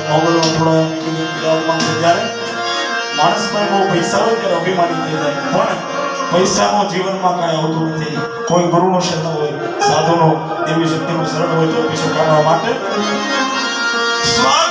મોગલનો થોડો વિરાજમાન છે ત્યારે માણસમાં બહુ પૈસા હોય ત્યારે અભિમાની થઈ જાય, પણ પૈસાનો જીવનમાં કાંઈ આવતું નથી. કોઈ ગુરુનું શરણ હોય, સાધુનો દેવી શક્તિનું શરણ હોય તો પૈસો કાઢવા માટે